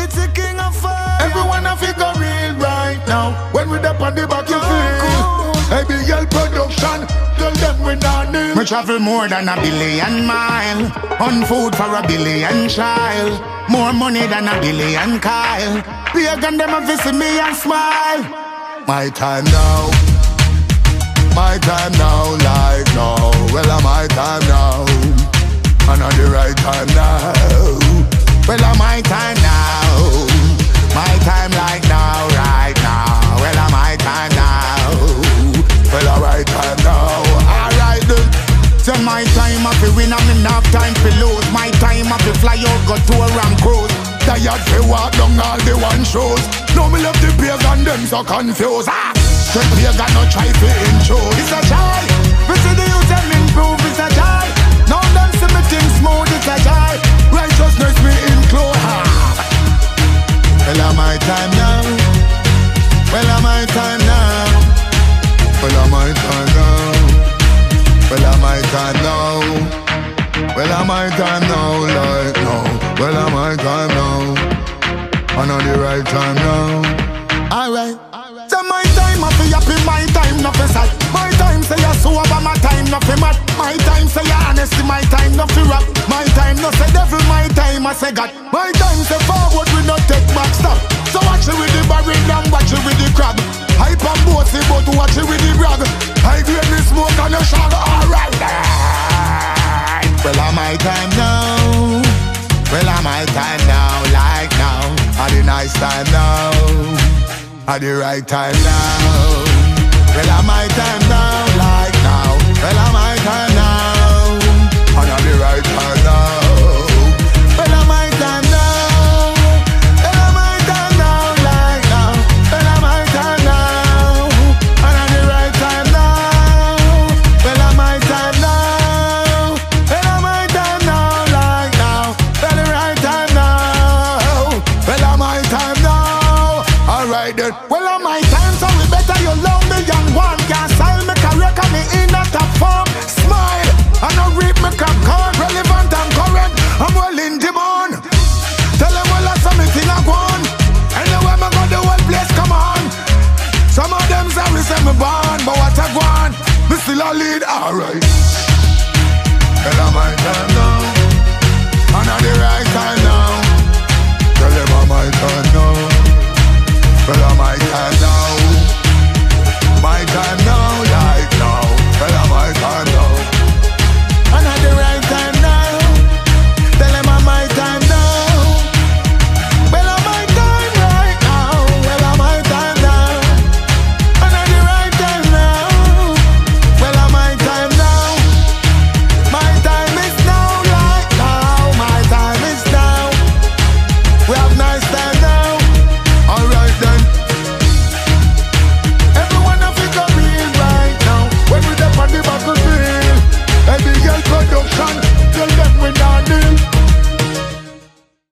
It's a king of fire. Everyone a figure real right now. When we up on the battlefield, heavy girl production. Tell them we not need. Me travel more than 1 billion mile, on food for 1 billion child, more money than 1 billion Kyle. Pagan them a visit me and smile. My time now. My time now, like now. Well, my time now. And on the right time now. Well, my time now. My time like now, right now. Well, my time now. Well, right time now. Alright then. So my time I fi win and me not time fi lose. My time I fi fly out, go to a ram cruise. Tired fi walk down all the one shows. Now me love the pagan, them so confused. Straight pagan no try fi intrude. It's a joy. We see the youth them improve. It's a joy. Now them see me think smooth. It's a joy. Righteousness me include. Well, my time now. Well, my time now. Well, my time now. Well, my time now. Well, my time now, like now. Well, my time now. And on the right time now. Alright. So my time I fi happy, my time no fi sad. My time say you sober, my time no fi mad. My time say you honesty, my time no fi rap. My time no say devil, my time I say God. My time say forward, we no take back stop. So watch it with the barrel and watch it with the crab. Hype and bossy, but watch it with the brag. I grade the smoke and the shag. Alright. Well, my time now. Well, my time now, like now. At the nice time now. At the right time now. Well, my time now, like now. Well, my time now. And at the right time now. Well, my time now. Well, my time now, like now. Well, my time now. And at the right time now. Well, my time now. Well, my time now, like now. Well, the right time now. Well, my time now. Alright then. Well, my time, so we better you love me young one. Can't style me career, cause me in a top form. Smile, and I reap me popcorn. Relevant and current, I'm well in demand. Tell them all that's something I want. Anywhere me go, the whole place come on. Some of them sorry say me born, but what I want, me still a lead. Alright. Well, my time now. And at the right time now.